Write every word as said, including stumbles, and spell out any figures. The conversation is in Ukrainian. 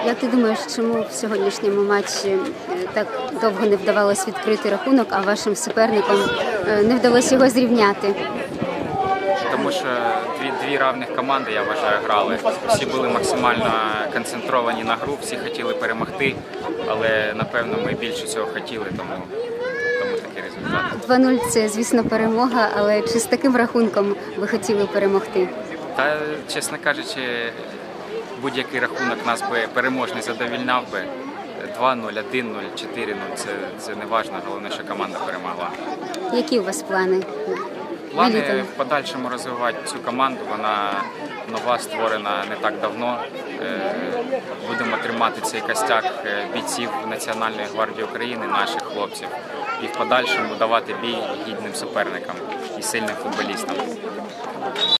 Як ти думаєш, чому в сьогоднішньому матчі так довго не вдавалося відкрити рахунок, а вашим суперникам не вдалося його зрівняти? Тому що дві, дві рівних команди, я вважаю, грали. Всі були максимально концентровані на гру, всі хотіли перемогти, але, напевно, ми більше цього хотіли, тому, тому такий результат. два нуль – це, звісно, перемога, але чи з таким рахунком ви хотіли перемогти? Та, чесно кажучи, будь-який рахунок нас би переможний задовільняв би. два нуль, один нуль, чотири нуль – це, це не важливо, головне, що команда перемогла. Які у вас плани? Плани в подальшому розвивати цю команду, вона нова, створена не так давно. Будемо тримати цей костяк бійців Національної гвардії України, наших хлопців, і в подальшому давати бій гідним суперникам і сильним футболістам.